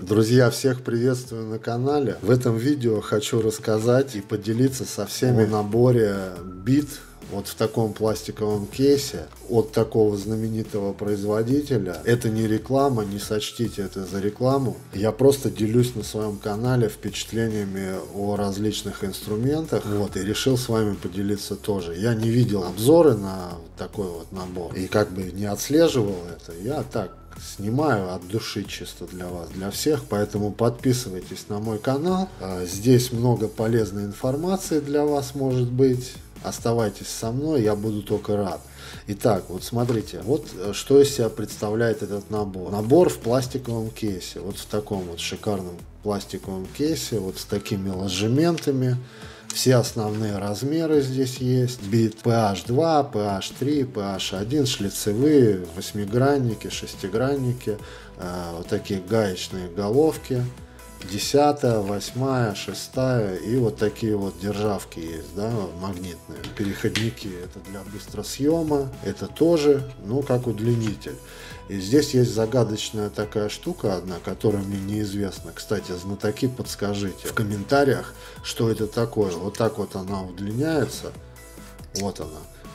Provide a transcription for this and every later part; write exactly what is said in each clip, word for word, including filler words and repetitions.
Друзья, всех приветствую на канале. В этом видео хочу рассказать и поделиться со всеми о наборе бит вот в таком пластиковом кейсе от такого знаменитого производителя. Это не реклама, не сочтите это за рекламу. Я просто делюсь на своем канале впечатлениями о различных инструментах. Вот, и решил с вами поделиться тоже. Я не видел обзоры на такой вот набор и как бы не отслеживал это. Я так снимаю от души чисто для вас, для всех, поэтому подписывайтесь на мой канал. Здесь много полезной информации для вас может быть. Оставайтесь со мной, я буду только рад. Итак, вот смотрите, вот что из себя представляет этот набор. Набор в пластиковом кейсе, вот в таком вот шикарном пластиковом кейсе, вот с такими ложементами. Все основные размеры здесь есть. Бит пэ аш два, пэ аш три, пэ аш один, шлицевые, восьмигранники, шестигранники, э, вот такие гаечные головки. Десятая, восьмая, шестая и вот такие вот державки есть, да, магнитные. Переходники это для быстросъема, это тоже, ну, как удлинитель. И здесь есть загадочная такая штука одна, которая мне неизвестна. Кстати, знатоки, подскажите в комментариях, что это такое. Вот так вот она удлиняется, вот она.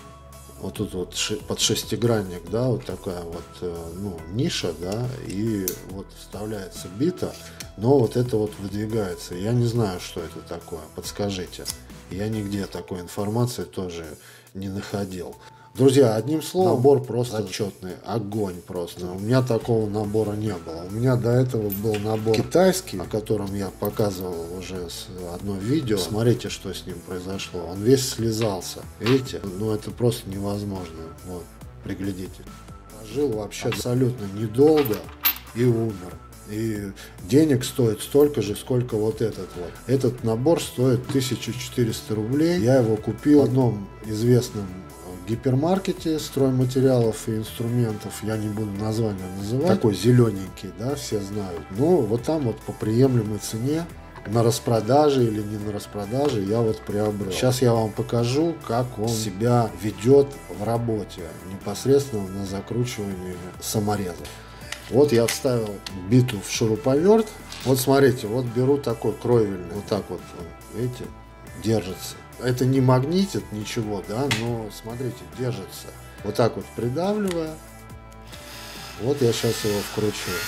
Вот тут вот под шестигранник, да, вот такая вот, ну, ниша, да, и вот вставляется бита, но вот это вот выдвигается. Я не знаю, что это такое, подскажите. Я нигде такой информации тоже не находил. Друзья, одним словом, набор просто отчетный, огонь просто. У меня такого набора не было. У меня до этого был набор китайский, о котором я показывал уже одно видео. Смотрите, что с ним произошло. Он весь слезался. Видите? Ну, это просто невозможно. Вот, приглядите. Жил вообще абсолютно недолго и умер. И денег стоит столько же, сколько вот этот вот. Этот набор стоит тысячу четыреста рублей. Я его купил в одном известном гипермаркете стройматериалов и инструментов, я не буду название называть, такой зелененький, да, все знают. Но вот там вот по приемлемой цене, на распродаже или не на распродаже, я вот приобрел. Сейчас я вам покажу, как он себя ведет в работе, непосредственно на закручивании самореза. Вот я вставил биту в шуруповерт. Вот смотрите, вот беру такой кровельный, вот так вот, видите, держится. Это не магнитит ничего, да, но смотрите, держится. Вот так вот придавливая. Вот я сейчас его вкручиваю.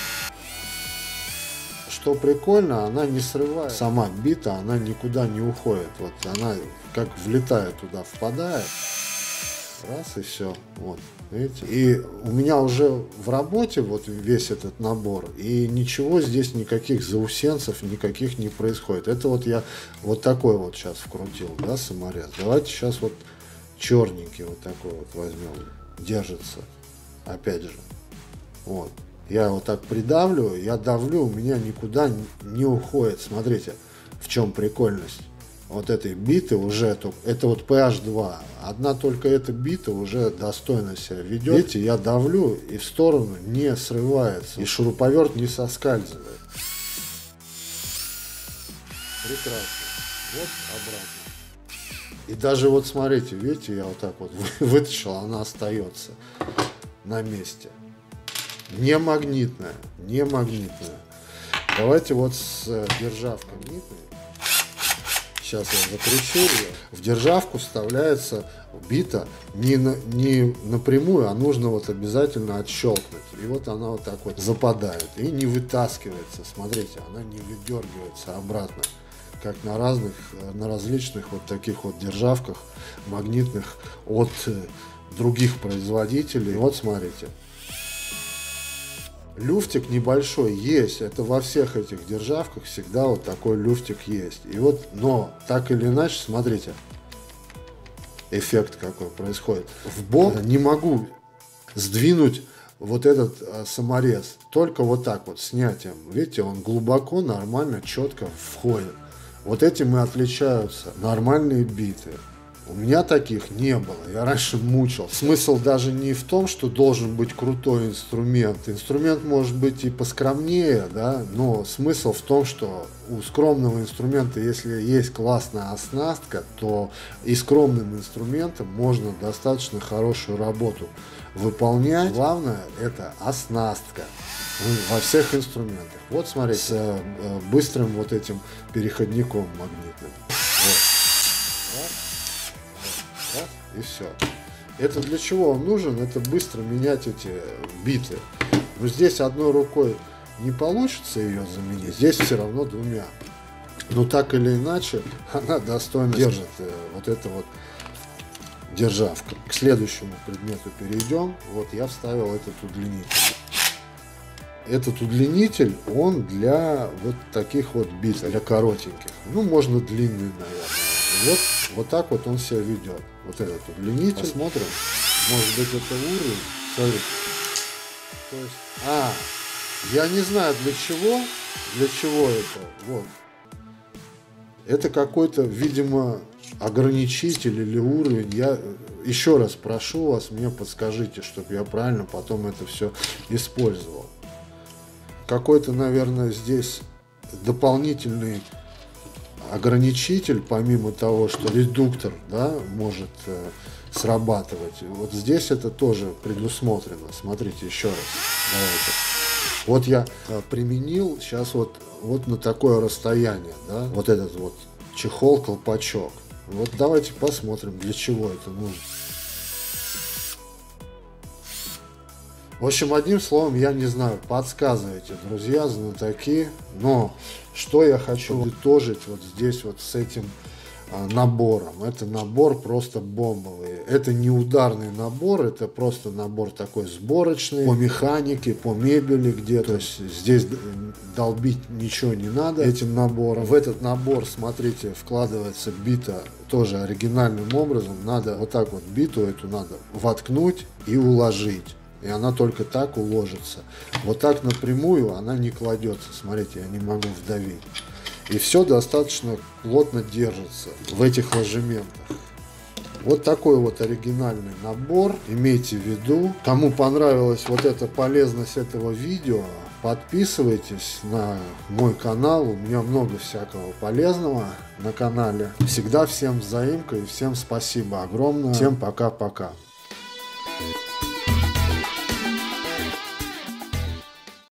Что прикольно, она не срывает. Сама бита, она никуда не уходит. Вот она как влетает туда, впадает. Раз и все. Вот, видите? И у меня уже в работе вот весь этот набор, и ничего здесь, никаких заусенцев, никаких не происходит. Это вот я вот такой вот сейчас вкрутил, да, саморез. Давайте сейчас вот черненький вот такой вот возьмем. Держится. Опять же. Вот. Я вот так придавлю, я давлю, у меня никуда не уходит. Смотрите, в чем прикольность. Вот этой биты уже, это вот пэ аш два, одна только эта бита уже достойно себя ведет. Видите, я давлю, и в сторону не срывается, и шуруповерт не соскальзывает. Прекрасно. Вот обратно. И даже вот смотрите, видите, я вот так вот вытащил, она остается на месте. Не магнитная, не магнитная. Давайте вот с державкой магнитной. Сейчас я закручу ее. В державку вставляется бита не, на, не напрямую, а нужно вот обязательно отщелкнуть. И вот она вот так вот западает и не вытаскивается. Смотрите, она не выдергивается обратно, как на разных, на различных вот таких вот державках магнитных от других производителей. Вот смотрите. Люфтик небольшой есть, это во всех этих державках всегда вот такой люфтик есть. И вот, но так или иначе, смотрите, эффект какой происходит. В бок не могу сдвинуть вот этот а, саморез, только вот так вот снятием. Видите, он глубоко, нормально, четко входит. Вот этим и отличаются нормальные биты. У меня таких не было. Я раньше мучил. Смысл даже не в том, что должен быть крутой инструмент. Инструмент может быть и поскромнее, да, но смысл в том, что у скромного инструмента, если есть классная оснастка, то и скромным инструментом можно достаточно хорошую работу выполнять. Главное — это оснастка во всех инструментах. Вот смотрите, с э, быстрым вот этим переходником магнитным. Вот. Раз, раз, и все. Это для чего он нужен? Это быстро менять эти биты. Но здесь одной рукой не получится ее заменить, здесь все равно двумя. Но так или иначе она достойно держит э, вот это вот державка. К следующему предмету перейдем. Вот я вставил этот удлинитель. Этот удлинитель, он для вот таких вот бит, для коротеньких. Ну, можно длинный, наверное. Вот, вот так вот он себя ведет. Вот этот удлинитель. Посмотрим. Может быть, это уровень. Смотрите. То есть, а, я не знаю для чего. Для чего это. Вот. Это какой-то, видимо, ограничитель или уровень. Я еще раз прошу вас, мне подскажите, чтобы я правильно потом это все использовал. Какой-то, наверное, здесь дополнительный ограничитель, помимо того, что редуктор, да, может э, срабатывать. Вот здесь это тоже предусмотрено. Смотрите еще раз. Давайте. Вот я э, применил сейчас вот, вот на такое расстояние, да, вот этот вот чехол-колпачок. Вот давайте посмотрим, для чего это нужно. В общем, одним словом, я не знаю, подсказывайте, друзья, знатоки, но что я хочу подытожить вот здесь вот с этим а, набором. Это набор просто бомбовый. Это не ударный набор, это просто набор такой сборочный, по механике, по мебели где-то. То есть здесь долбить ничего не надо этим набором. В этот набор, смотрите, вкладывается бита тоже оригинальным образом. Надо вот так вот биту эту надо воткнуть и уложить. И она только так уложится. Вот так напрямую она не кладется. Смотрите, я не могу вдавить. И все достаточно плотно держится в этих ложементах. Вот такой вот оригинальный набор. Имейте в виду. Кому понравилась вот эта полезность этого видео, подписывайтесь на мой канал. У меня много всякого полезного на канале. Всегда всем взаимка и всем спасибо огромное. Всем пока-пока.